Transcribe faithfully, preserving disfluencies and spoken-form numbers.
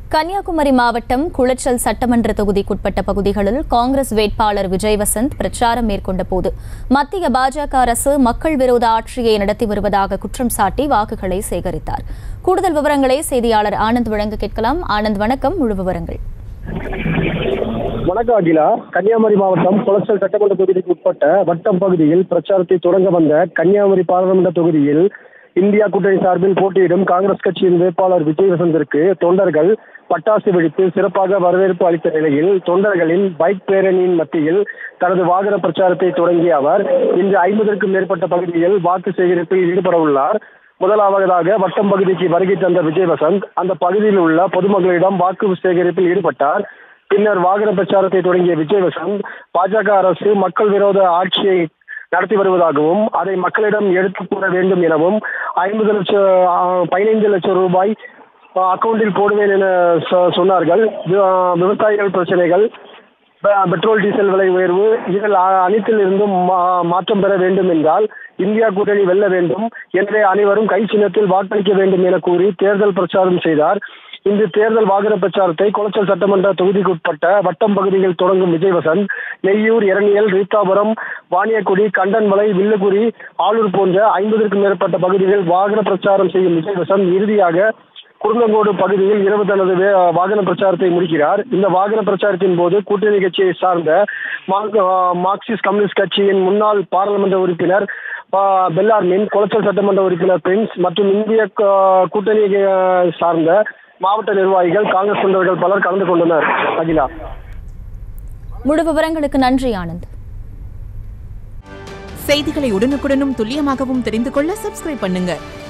கன்னியாகுமரி மாவட்டம் குளச்சல் சட்டமன்ற தொகுதிக்குட்பட்ட பகுதிகளில் காங்கிரஸ் வேட்பாளர் விஜய் வசந்த் பிரச்சாரம் மேற்கொண்ட போது மத்திய பாஜக அரசு மக்கள் விரோத ஆட்சியை நடத்தி வருவதாக குற்றம் சாட்டி வாக்குகளை சேகரித்தார். கூடுதல் விவரங்களை செய்தியாளர் ஆனந்த் வழங்க கேட்கலாம். ஆனந்த், வணக்கம். முழு விவரங்கள். வணக்கம் அகிலா. கன்னியாகுமரி மாவட்டம் குளச்சல் சட்டமன்ற தொகுதிக்கு உட்பட்ட வட்டம் பகுதியில் பிரச்சாரத்தை தொடங்க வந்த கன்னியாகுமரி பாராளுமன்ற தொகுதியில் இந்தியா கூட்டணி சார்பில் போட்டியிடும் காங்கிரஸ் கட்சியின் வேட்பாளர் விஜய் வசந்திற்கு தொண்டர்கள் பட்டாசு வெடித்து சிறப்பாக வரவேற்பு அளித்த நிலையில் தொண்டர்களின் பைக் பேரணியின் மத்தியில் தனது வாகன பிரச்சாரத்தை தொடங்கிய அவர் இன்று ஐம்பதற்கும் மேற்பட்ட பகுதியில் வாக்கு சேகரிப்பில் ஈடுபட உள்ளார். முதலாவதாக வட்டம் பகுதிக்கு வருகை தந்த விஜய் வசந்த் அந்த பகுதியில் உள்ள பொதுமக்களிடம் வாக்கு சேகரிப்பில் ஈடுபட்டார். பின்னர் வாகன பிரச்சாரத்தை தொடங்கிய விஜய் வசந்த் பாஜக அரசு மக்கள் விரோத ஆட்சியை நடத்தி வருவதாகவும் அதை மக்களிடம் எடுத்துக் கூற வேண்டும் எனவும் ஐம்பது லட்சம் பதினைந்து லட்சம் ரூபாய் அக்கௌண்டில் போடுவேன் என சொன்னார்கள். விவசாயிகள் பிரச்சனைகள், பெட்ரோல் டீசல் விலை உயர்வு, இதில் அனைத்தில் இருந்தும் மாற்றம் பெற வேண்டும் என்றால் இந்தியா கூட்டணி வெல்ல வேண்டும், எனவே அனைவரும் கை சின்னத்தில் வாக்களிக்க வேண்டும் என கூறி தேர்தல் பிரச்சாரம் செய்தார். இந்த தேர்தல் வாகன பிரச்சாரத்தை குளச்சல் சட்டமன்ற தொகுதிக்குட்பட்ட வட்டம் பகுதியில் தொடங்கும் விஜய் வசந்த் நெய்யூர், இரணியல், ரீத்தாபுரம், வாணியக்குடி, கண்டன்மலை, வில்லுகுரி, ஆளூர் போன்ற ஐம்பதற்கும் மேற்பட்ட பகுதிகளில் வாகன பிரச்சாரம் செய்யும் விஜய் வசந்த் இறுதியாக குருந்தங்கோடு பகுதியில் இரவு தனது வாகன பிரச்சாரத்தை முடிக்கிறார். இந்த வாகன பிரச்சாரத்தின் போது கூட்டணி கட்சியை சார்ந்த மார்க்சிஸ்ட் கம்யூனிஸ்ட் கட்சியின் முன்னாள் பாராளுமன்ற உறுப்பினர் பெல்லார்மின், குளச்சல் சட்டமன்ற உறுப்பினர் பிரின்ஸ் மற்றும் இந்திய கூட்டணி சார்ந்த மாவட்ட நிர்வாகிகள், காங்கிரஸ் தொண்டர்கள் பலர் கலந்து கொண்டனர். அகிலா, முழு விவரங்களுக்கு நன்றி ஆனந்த். செய்திகளை உடனுக்குடனும் துல்லியமாகவும் தெரிந்து கொள்ள சப்ஸ்கிரைப் பண்ணுங்க.